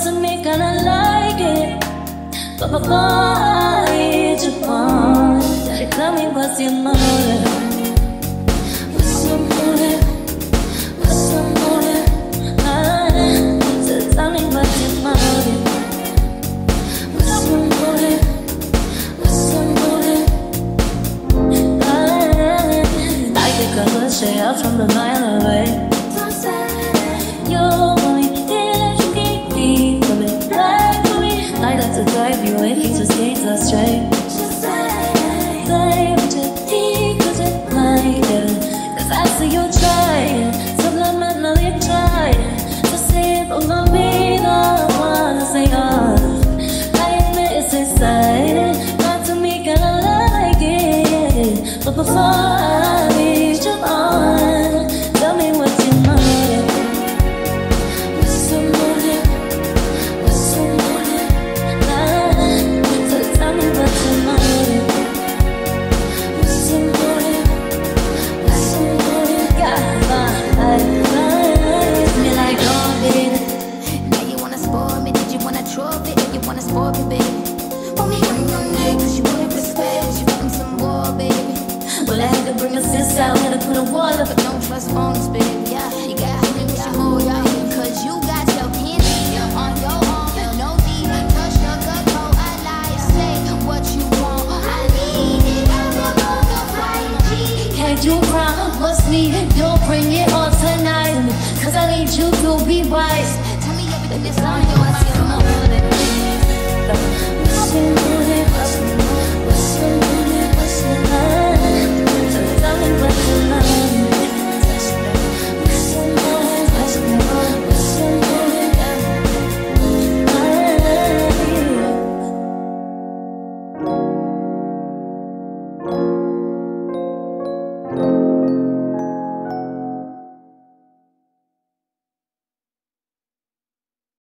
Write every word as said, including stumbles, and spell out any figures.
to me, kinda like it. But before I hit you on, daddy, tell me what's your motive? What's your motive? What's your motive? Ah, so tell me what's your motive? What's your motive? What's your motive? Ah, I get color shade out from the mile away. You only did you need me, coming back to me. I got to drive you if you just ain't so straight. Baby, just think, cause you like it. Cause I see you trying, subliminally trying to say it over me, don't wanna say off. I admit it's exciting, not to me, kinda like it. But before I leave you on, tell me what's your motive? What's your motive? What's your motive? Ah, so tell me what's your motive? What's your motive? What's your motive? God, me like, oh, baby. Now you wanna spoil me, did you wanna trophy? Or you wanna spoil me, baby? Want me on your neck, cause you wanna respect, you want some more, baby. Well, I had to bring a sis out, had to put a wall up. But don't trust phones, baby, yeah. You gotta bring with your more, yeah. Cause you got your candy on your arm, no need to sugarcoat. I lie, say what you want, I need it. I'm a motherfucking G. Can't you promise me you'll bring it on tonight? Cause I need you to be wise. Tell me everything that's on your mind. What's your motive?